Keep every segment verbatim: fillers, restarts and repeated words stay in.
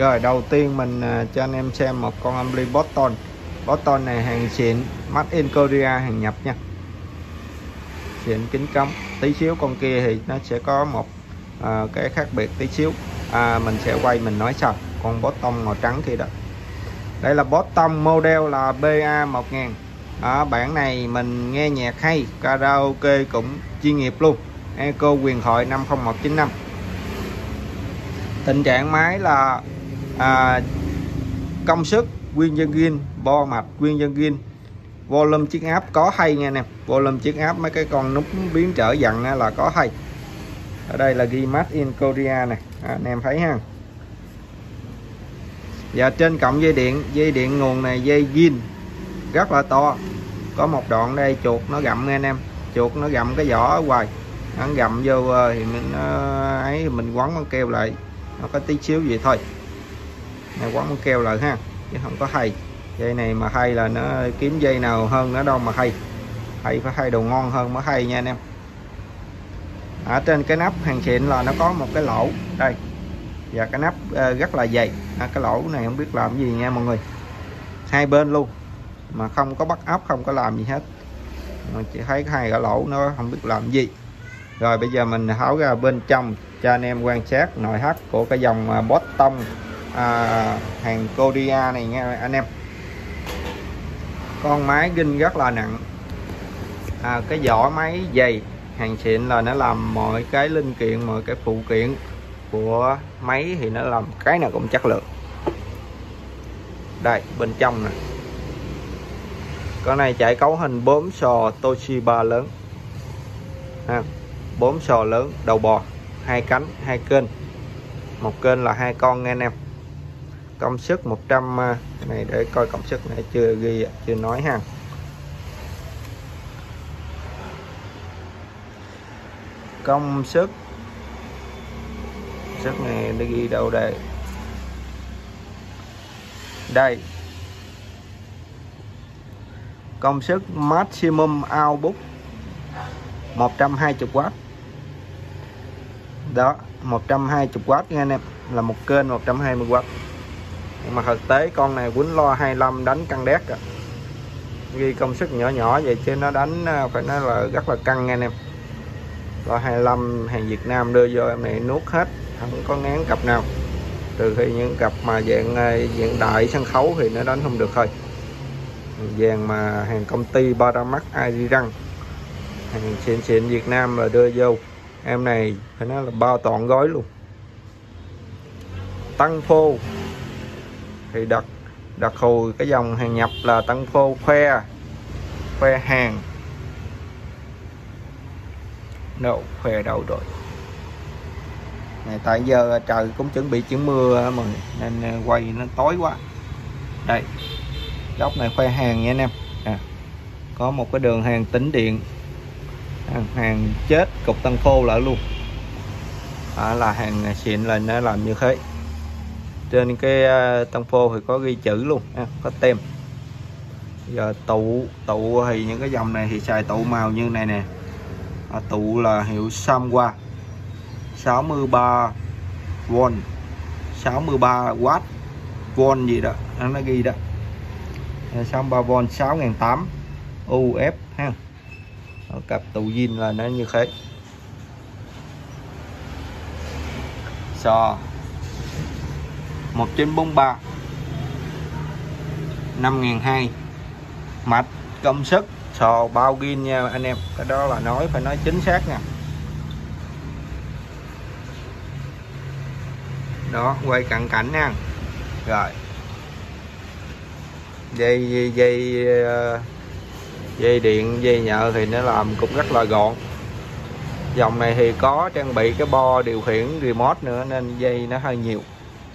Rồi đầu tiên mình uh, cho anh em xem một con ampli Boston. Boston này hàng xịn, made in Korea, hàng nhập nha. Xịn kính cống. Tí xíu con kia thì nó sẽ có một uh, cái khác biệt tí xíu. À, mình sẽ quay mình nói sau. Con Boston màu trắng kia đó. Đây là Boston, model là B A một nghìn. Ở bản này mình nghe nhạc hay, karaoke cũng chuyên nghiệp luôn. Eco huyền thoại năm không một chín năm. Tình trạng máy là à, công suất nguyên dân gin, bo mạch nguyên dân gin, volume chiếc áp có hay nha nè. Volume chiếc áp mấy cái con nút biến trở dặn là có hay. Ở đây là ghi made in Korea này, à, anh em thấy ha. Và trên cổng dây điện, dây điện nguồn này dây gin rất là to. Có một đoạn đây chuột nó gặm nha anh em, chuột nó gặm cái vỏ ở ngoài, nó gặm vô thì mình ấy thì mình quấn băng keo lại, nó có tí xíu vậy thôi. Này quấn băng keo lại ha, chứ không có hay. Dây này mà hay là nó kiếm dây nào hơn nó đâu mà hay. Hay phải hay đồ ngon hơn mới hay nha anh em. Ở trên cái nắp hàng xịn là nó có một cái lỗ đây, và cái nắp rất là dày. À, cái lỗ này không biết làm gì nha mọi người, hai bên luôn mà không có bắt ốc, không có làm gì hết, mà chỉ thấy hai cái lỗ nó không biết làm gì. Rồi bây giờ mình tháo ra bên trong cho anh em quan sát nội thất của cái dòng Boston à, hàng Korea này nha anh em. Con máy gin rất là nặng, à, cái vỏ máy dày, hàng xịn là nó làm mọi cái linh kiện, mọi cái phụ kiện của máy thì nó làm cái nào cũng chất lượng. Đây bên trong nè, con này chạy cấu hình bốn sò Toshiba lớn ha, bốn sò lớn đầu bò, hai cánh, hai kênh, một kênh là hai con nghe anh em. Công suất một trăm, cái này để coi công suất này chưa ghi, chưa nói ha. Công suất suất này để ghi đâu đây, đây công suất maximum output một trăm hai mươi oát đó, một trăm hai mươi oát nha anh em, là một kênh một trăm hai mươi oát. Nhưng mà thực tế con này quýnh loa hai mươi lăm đánh căng đét à. Ghi công suất nhỏ nhỏ vậy chứ nó đánh phải nói là rất là căng nha anh em. Loa hai mươi lăm hàng Việt Nam đưa vô em này nuốt hết, không có ngán cặp nào, trừ khi những cặp mà dạng dạng đại sân khấu thì nó đánh không được thôi. Dàn mà hàng công ty Paramax Ariran, hàng xịn xịn Việt Nam là đưa vô em này phải nói là bao toàn gói luôn. Tăng phô thì đặt đặc thù cái dòng hàng nhập là tăng phô khoe khoe hàng đâu, khoe đâu rồi này, tại giờ trời cũng chuẩn bị chuyển mưa mà nên quay nó tối quá. Đây góc này khoe hàng nha anh em, à, có một cái đường hàng tĩnh điện, hàng, hàng chết cục tăng phô lại luôn, à, là hàng xịn là nó làm như thế. Trên cái uh, tăng phô thì có ghi chữ luôn, à, có tem. Giờ tụ tụ thì những cái dòng này thì xài tụ màu như này nè, à, tụ là hiệu Samwa sáu mươi ba vôn, sáu mươi ba oát vôn gì đó nó ghi đó, sáu mươi ba vôn, sáu nghìn tám trăm u ép ha. Ở cặp tụ zin là nó như thế. So một chín bốn ba, năm nghìn hai trăm, mạch công suất sò bao gin nha anh em, cái đó là nói phải nói chính xác nha. Đó, quay cận cảnh nha. Rồi dây dây dây, dây điện, dây nhợ thì nó làm cũng rất là gọn. Dòng này thì có trang bị cái bo điều khiển remote nữa nên dây nó hơi nhiều.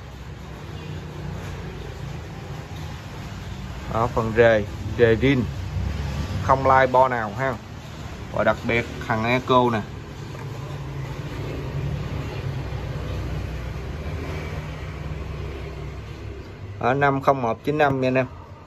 Đó, phần rề rề rin không lai bo nào ha. Và đặc biệt thằng Eco nè, ở năm không một chín năm nha anh em.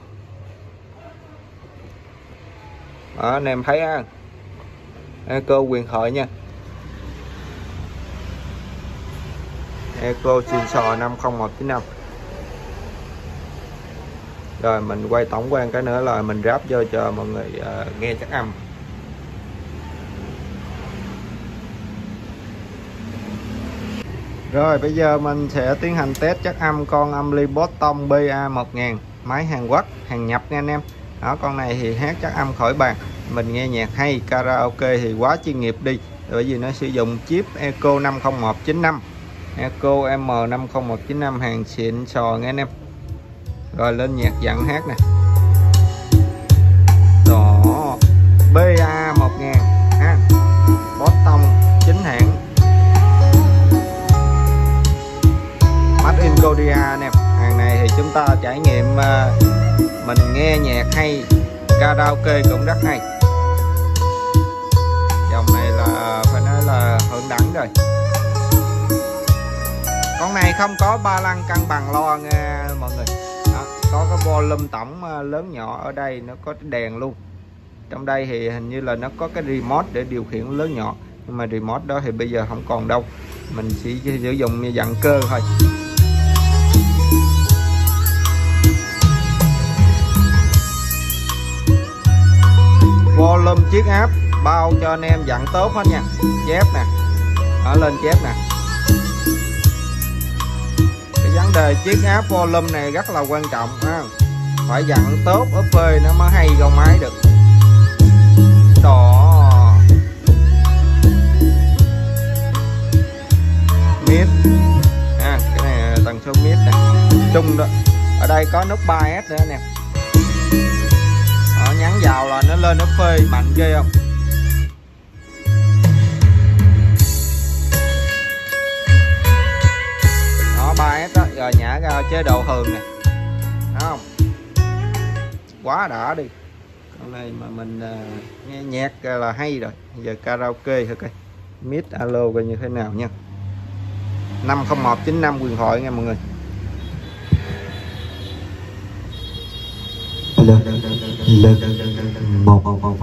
Đó, anh em thấy ha, Eco huyền thoại nha, Eco xịn sò năm không một chín năm. Rồi mình quay tổng quan cái nữa là mình ráp vô cho mọi người uh, nghe chất âm. Rồi bây giờ mình sẽ tiến hành test chất âm con Ampli Boston B A một nghìn, máy Hàn Quốc, hàng nhập nha anh em. Đó, con này thì hát chất âm khỏi bàn, mình nghe nhạc hay, karaoke thì quá chuyên nghiệp đi. Bởi vì nó sử dụng chip Eco năm không một chín năm, Eco M năm không một chín năm, hàng xịn sò nghe anh em. Rồi lên nhạc dặn hát nè. Đó, B A một nghìn ha, Boston chính hãng, Made in Korea nè. Hàng này thì chúng ta trải nghiệm uh, mình nghe nhạc hay, karaoke cũng rất hay. Dòng này là phải nói là hưởng đẳng rồi. Con này không có ba lăng cân bằng lo nghe mọi người. Đó, có cái volume tổng lớn nhỏ ở đây, nó có đèn luôn. Trong đây thì hình như là nó có cái remote để điều khiển lớn nhỏ, nhưng mà remote đó thì bây giờ không còn đâu, mình chỉ sử dụng như dặn cơ thôi. Volume chiếc áp bao cho anh em dặn tốt hết nha. Chép nè, ở lên chép nè. Cái vấn đề chiếc áp volume này rất là quan trọng ha. Phải dặn tốt ở phê nó mới hay con máy được. Đó, mid à, cái này tần số mid nè, trung đó. Ở đây có nút ba S nữa nè. Đó, nhắn vào là nó lên nó phê mạnh ghê không. Đó, ba S đó. Rồi nhả ra chế độ thường nè, thấy không, quá đã đi. Con này mà mình uh, nghe nhạc là hay rồi. Giờ karaoke thôi coi mid alo coi như thế nào nha. Năm không một chín năm quyền thoại nha mọi người. một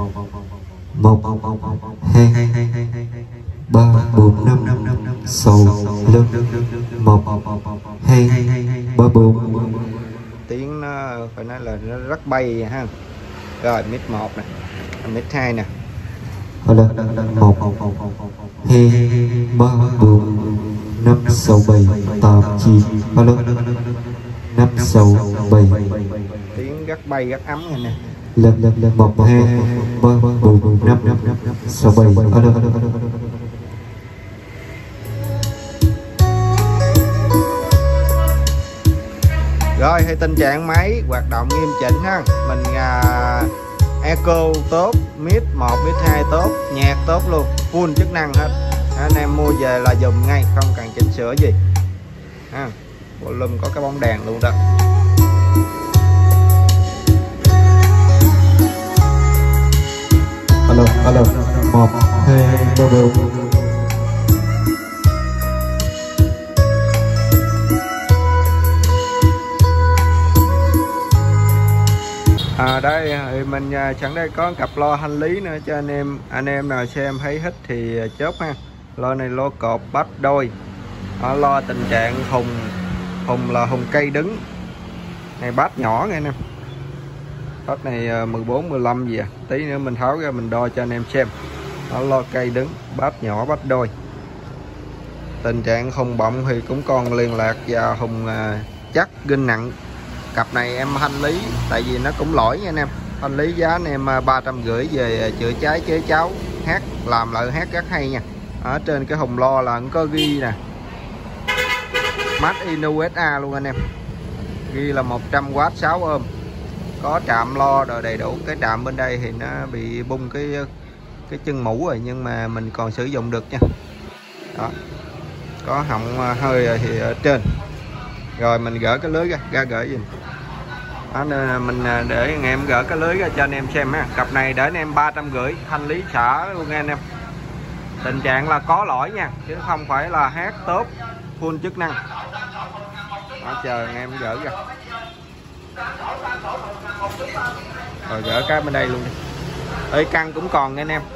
một hai ba bốn năm sáu một hai ba bốn. Tiếng nó phải nói là nó rất bay ha. Rồi mid một nè, mid hai nè. một hai ba bốn năm sáu bảy tám chín. Alo năm sáu bảy. Tiếng rất bay rất ấm này nè. Lần lần lần một hai ba bốn năm năm sáu bảy. Alo Rồi thì tình trạng máy hoạt động nghiêm chỉnh ha. Mình uh, Eco tốt, mid một, mid hai tốt, nhạc tốt luôn, full chức năng hết. Anh em mua về là dùng ngay, không cần chỉnh sửa gì ha. Volume có cái bóng đèn luôn đó. Alo alo một hai ba bốn. À đây thì mình sẵn đây có cặp lo hành lý nữa cho anh em anh em nào xem thấy thích thì chốt ha. Lo này lo cột bắp đôi. Đó, lo tình trạng hùng hùng là hùng cây đứng này, bát nhỏ nghe nè. Bát này mười bốn mười lăm gì à, tí nữa mình tháo ra mình đo cho anh em xem. Đó, lo cây đứng, bát nhỏ, bát đôi. Tình trạng hùng bọng thì cũng còn liên lạc và hùng à, chắc ginh nặng. Cặp này em thanh lý tại vì nó cũng lỗi nha anh em. Thanh lý giá anh em ba trăm rưỡi về chữa cháy chế cháo, hát làm lại hát rất hay nha. Ở trên cái hùng lo là cũng có ghi nè, Made in u ét a luôn anh em. Ghi là một trăm oát sáu ôm. Có trạm lo rồi đầy đủ. Cái trạm bên đây thì nó bị bung cái cái chân mũ rồi, nhưng mà mình còn sử dụng được nha. Đó, có họng hơi thì ở trên. Rồi mình gỡ cái lưới ra, ra gỡ gì đó, nên mình để anh em gỡ cái lưới ra cho anh em xem ha. Cặp này để anh em ba trăm rưỡi thanh lý xả luôn nha anh em. Tình trạng là có lỗi nha, chứ không phải là hát tốt full chức năng. Đó, chờ anh em gỡ ra. Rồi gỡ cái bên đây luôn đi. Ơi căng cũng còn nha anh em.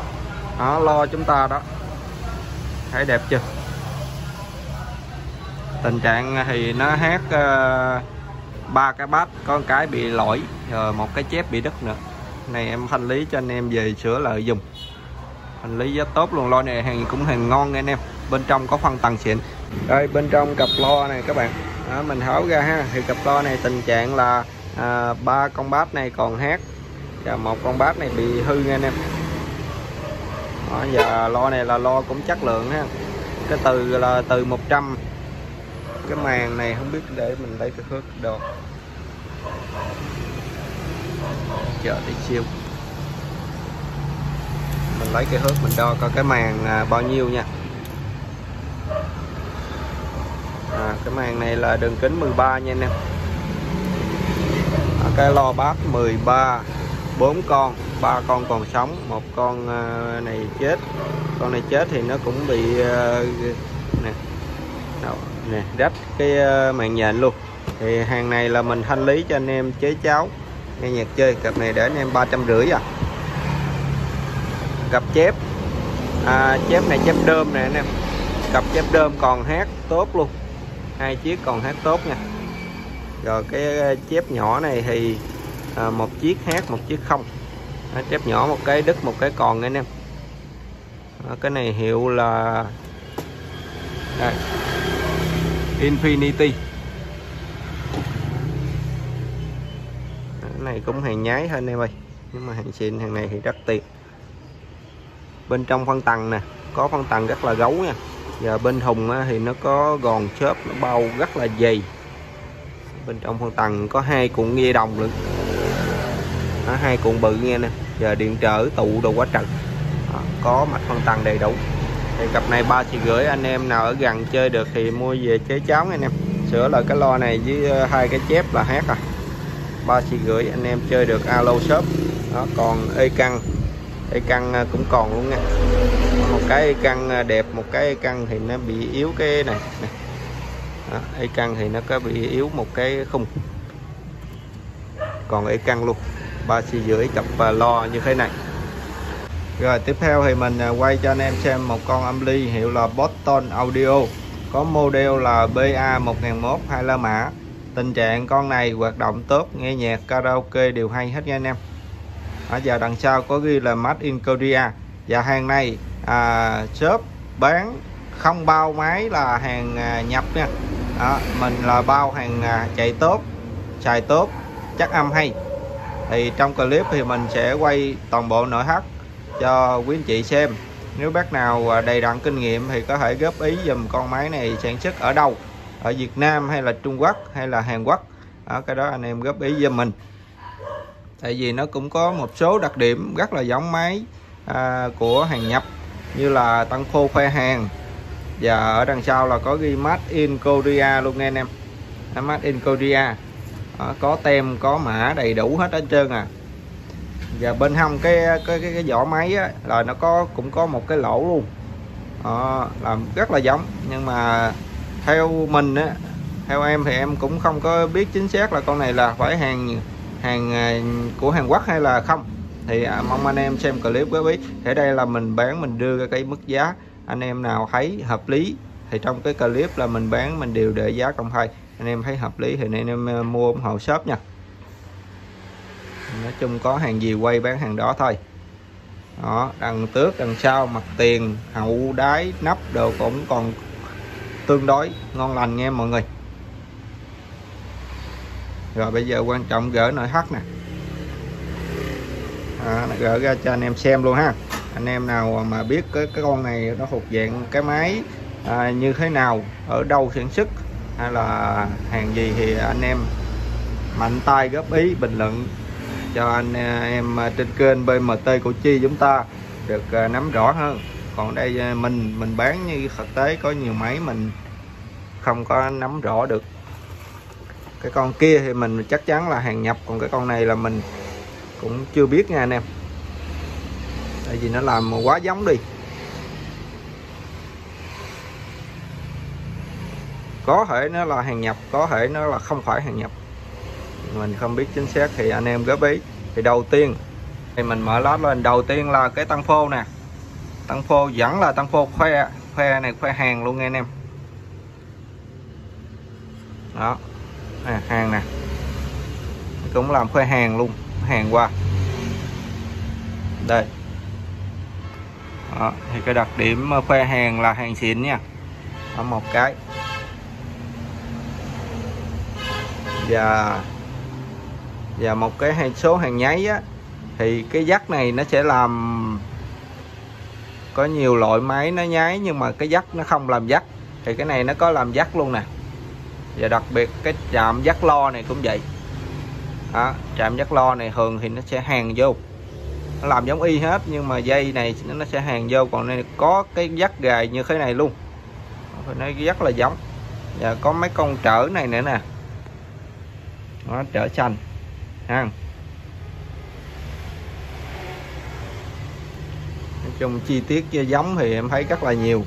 Đó, lo chúng ta đó, thấy đẹp chưa. Tình trạng thì nó hát ba uh, cái bát, có một cái bị lỗi, rồi một cái chép bị đứt nữa. Này em thanh lý cho anh em về sửa lại dùng. Thanh lý rất tốt luôn, lo này hàng cũng hàng ngon nha anh em. Bên trong có phân tầng xịn. Đây bên trong cặp lo này các bạn, đó, mình tháo ra ha, thì cặp lo này tình trạng là à, ba con bát này còn hát và một con bát này bị hư nha anh em. Đó, giờ lo này là lo cũng chất lượng ha, cái từ là từ một trăm. Cái màn này không biết, để mình lấy cái thước đo chờ tí siêu, mình lấy cái thước mình đo coi cái màn à, bao nhiêu nha. À, cái màn này là đường kính mười ba nha anh em. À, cái lo bát mười ba, bốn con, ba con còn sống, một con uh, này chết. Con này chết thì nó cũng bị uh, nè, nè rách cái uh, màn nhện luôn. Thì hàng này là mình thanh lý cho anh em chế cháo nghe nhạc chơi. Cặp này để anh em ba trăm rưỡi à. Cặp chép à, chép này chép đơm nè anh em. Cặp chép đơm còn hát tốt luôn, hai chiếc còn hát tốt nha. Rồi cái chép nhỏ này thì à, một chiếc hát, một chiếc không. À, chép nhỏ một cái đứt, một cái còn anh em. À, cái này hiệu là đây, Infinity. Cái này cũng hàng nhái thôi anh em ơi, nhưng mà hàng xịn, hàng này thì rất tiền. Bên trong phân tầng nè, có phân tầng rất là gấu nha. Giờ bên thùng thì nó có gòn xốp, nó bao rất là dày. Bên trong phân tầng có hai cuộn dây đồng nữa, đó, hai cuộn bự nghe nè. Giờ điện trở tụ đồ quá trật. Đó, có mạch phân tầng đầy đủ. Thì cặp này ba triệu rưỡi, anh em nào ở gần chơi được thì mua về chế cháo nha anh em. Sửa lại cái lo này với hai cái chép là hát à. Ba triệu rưỡi anh em chơi được alo shop. Đó, còn ê căng, ê căng cũng còn luôn nha. Một cái ê căng đẹp, một cái ê căng thì nó bị yếu cái này nè. Đó, ê căng thì nó có bị yếu một cái khung, còn ê căng luôn. Ba triệu rưỡi cặp lo như thế này. Rồi tiếp theo thì mình quay cho anh em xem một con âm ly hiệu là Boston Audio, có model là B A một nghìn một hai la mã. Tình trạng con này hoạt động tốt, nghe nhạc karaoke đều hay hết nha anh em. Ở giờ đằng sau có ghi là Made in Korea. Và hàng này à, shop bán không bao máy là hàng à, nhập nha. Đó, mình là bao hàng à, chạy tốt, xài tốt, chắc âm hay. Thì trong clip thì mình sẽ quay toàn bộ nội thất cho quý anh chị xem. Nếu bác nào đầy đặn kinh nghiệm thì có thể góp ý dùm con máy này sản xuất ở đâu, ở Việt Nam hay là Trung Quốc hay là Hàn Quốc. Đó, cái đó anh em góp ý giùm mình. Tại vì nó cũng có một số đặc điểm rất là giống máy à, của hàng nhập, như là tăng phô khoe hàng. Và ở đằng sau là có ghi Made in Korea luôn nha anh em. Made in Korea. Đó, có tem, có mã đầy đủ hết hết trơn à. Và bên hông cái cái cái, cái vỏ máy á, là nó có cũng có một cái lỗ luôn. Đó, làm rất là giống, nhưng mà theo mình á, theo em thì em cũng không có biết chính xác là con này là phải hàng hàng của Hàn Quốc hay là không. Thì à, mong anh em xem clip góp ý. Ở đây là mình bán, mình đưa ra cái mức giá, anh em nào thấy hợp lý thì trong cái clip là mình bán, mình đều để giá công khai. Anh em thấy hợp lý thì anh em mua ủng hộ shop nha. Nói chung có hàng gì quay bán hàng đó thôi. Đó, đằng trước, đằng sau, mặt tiền, hậu, đáy, nắp đồ cũng còn tương đối ngon lành nha mọi người. Rồi bây giờ quan trọng gỡ nội thất nè. À, gỡ ra cho anh em xem luôn ha. Anh em nào mà biết cái, cái con này nó thuộc dạng cái máy à, như thế nào, ở đâu sản xuất hay là hàng gì thì anh em mạnh tay góp ý bình luận cho anh em trên kênh bê em tê Củ Chi chúng ta được nắm rõ hơn. Còn đây mình mình bán như thực tế có nhiều máy mình không có nắm rõ được. Cái con kia thì mình chắc chắn là hàng nhập, còn cái con này là mình cũng chưa biết nha anh em. Tại vì nó làm quá giống đi. Có thể nó là hàng nhập, có thể nó là không phải hàng nhập, mình không biết chính xác thì anh em góp ý. Thì đầu tiên thì mình mở lót lên, đầu tiên là cái tăng phô nè. Tăng phô vẫn là tăng phô khoe, khoe này khoe hàng luôn nha anh em. Đó, à, hàng nè, cũng làm khoe hàng luôn, hàng qua đây. Đó, thì cái đặc điểm khoe hàng là hàng xịn nha. Đó, một cái và và một cái hay số hàng nháy á, thì cái dắt này nó sẽ làm, có nhiều loại máy nó nháy nhưng mà cái dắt nó không làm dắt, thì cái này nó có làm dắt luôn nè. Và đặc biệt cái chạm dắt lo này cũng vậy. Đó, chạm dắt lo này thường thì nó sẽ hàng vô, nó làm giống y hết, nhưng mà dây này nó sẽ hàng vô. Còn này có cái dắt gài như thế này luôn, phải nói rất là giống. Và có mấy con trở này nữa nè. Đó, trở xanh ha. Nói chung chi tiết giống thì em thấy rất là nhiều.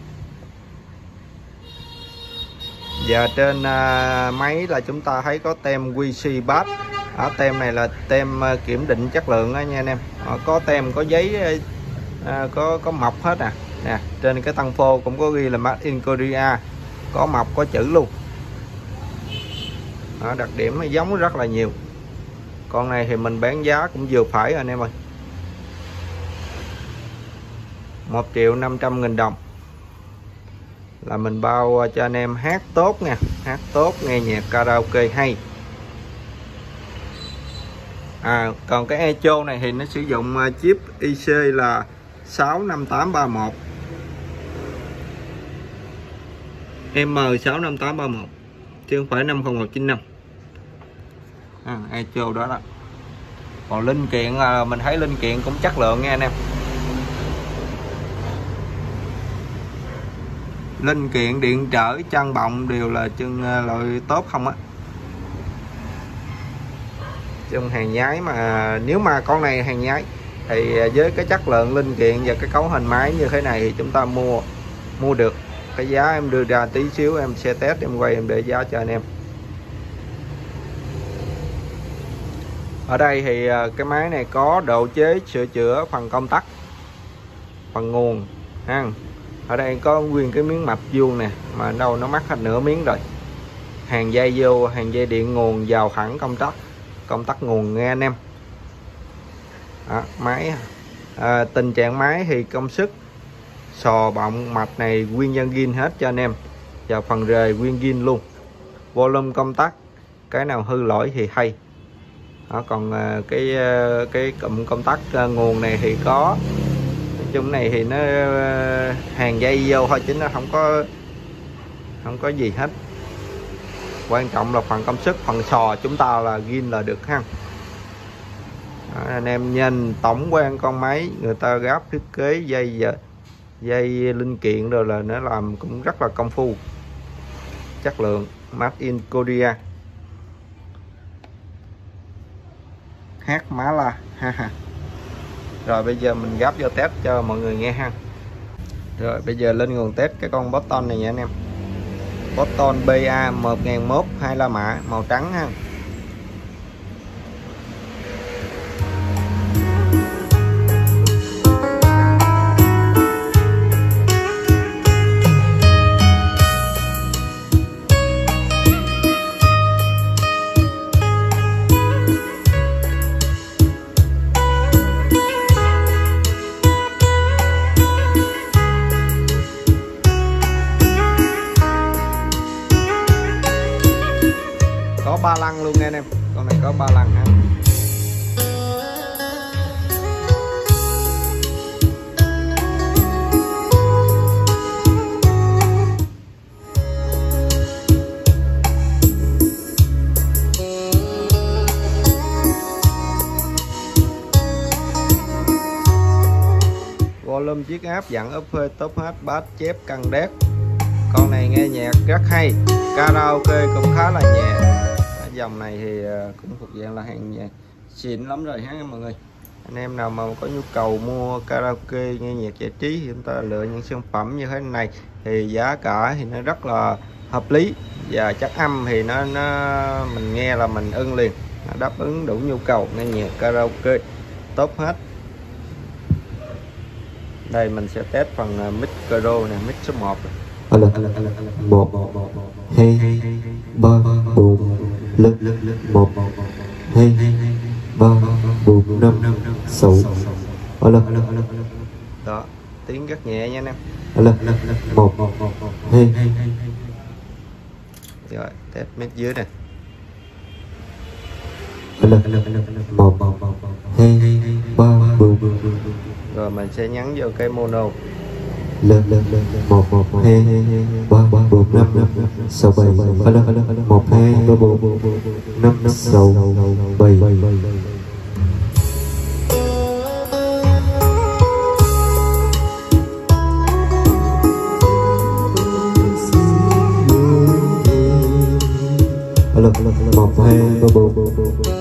Và trên uh, máy là chúng ta thấy có tem quy xê Bass. Ở tem này là tem uh, kiểm định chất lượng đó nha anh em. Ở có tem, có giấy, uh, có có mộc hết à. Nè, trên cái tăng phô cũng có ghi là Made in Korea, có mộc có chữ luôn. Đó, đặc điểm nó giống rất là nhiều. Con này thì mình bán giá cũng vừa phải anh em ơi, một triệu năm trăm nghìn đồng là mình bao cho anh em hát tốt nha, hát tốt, nghe nhạc karaoke hay. À, còn cái echo này thì nó sử dụng chip i xê là sáu năm tám ba một, M sáu năm tám ba một chứ không phải năm không một chín năm. À, echo đó đó. Còn linh kiện là mình thấy linh kiện cũng chất lượng nha anh em. Linh kiện điện trở, chân bọng đều là chân loại tốt không á. Chân hàng nhái, mà nếu mà con này hàng nhái thì với cái chất lượng linh kiện và cái cấu hình máy như thế này thì chúng ta mua mua được. Cái giá em đưa ra tí xíu em sẽ test, em quay em để giá cho anh em. Ở đây thì cái máy này có độ chế sửa chữa phần công tắc, phần nguồn ha. Ở đây có nguyên cái miếng mạch vuông nè, mà đâu nó mắc hết nửa miếng rồi. Hàng dây vô, hàng dây điện nguồn vào thẳng công tắc, công tắc nguồn nghe anh em. Đó, máy à, tình trạng máy thì công suất, sò bọng mạch này nguyên nhân zin hết cho anh em, và phần rời nguyên zin luôn. Volume công tắc, cái nào hư lỗi thì hay. Đó, còn à, cái cái cụm công tắc à, nguồn này thì có. Chung này thì nó hàng dây vô thôi chứ nó không có không có gì hết. Quan trọng là phần công suất, phần sò chúng ta là zin là được ha. Đó, anh em nhìn tổng quan con máy, người ta gáp thiết kế dây giờ dây linh kiện rồi là nó làm cũng rất là công phu, chất lượng, Made in Korea. Hát má la ha ha. Rồi bây giờ mình gáp vô test cho mọi người nghe ha. Rồi bây giờ lên nguồn test cái con Boston này nha anh em. Boston bê a một nghìn một hai la mã màu trắng ha. Có ba lăng luôn nha anh em, con này có ba lăng ha. Volume chiếc áp dặn ấp phê top hát bass chép căng đét. Con này nghe nhạc rất hay, karaoke cũng khá là nhẹ. Dòng này thì cũng thuộc dạng là hàng nhạc xịn lắm rồi ha mọi người. Anh em nào mà có nhu cầu mua karaoke nghe nhạc giải trí thì chúng ta lựa những sản phẩm như thế này, thì giá cả thì nó rất là hợp lý, và chất âm thì nó, nó mình nghe là mình ưng liền, nó đáp ứng đủ nhu cầu nghe nhạc karaoke tốt hết. Đây mình sẽ test phần micro này, mic số một. là một hai ba bốn lực một hai ba bốn năm sáu là đó, tiếng rất nhẹ nha anh em. là một hai Rồi test mic dưới này. là một hai ba bốn Rồi mình sẽ nhấn vô cái mono. lên lên lên một hai ba bốn năm sáu bảy là một hai ba bốn năm sáu bảy là một hai ba bốn.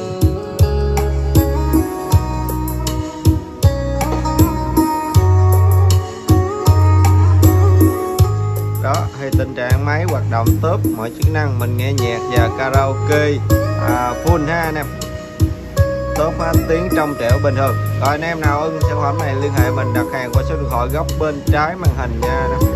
Đó, thì tình trạng máy hoạt động tốt, mọi chức năng mình nghe nhạc và karaoke à, full ha anh em, tốt hết, tiếng trong trẻo bình thường. Rồi anh em nào ưng sản phẩm này liên hệ mình đặt hàng qua số điện thoại góc bên trái màn hình nha anh em.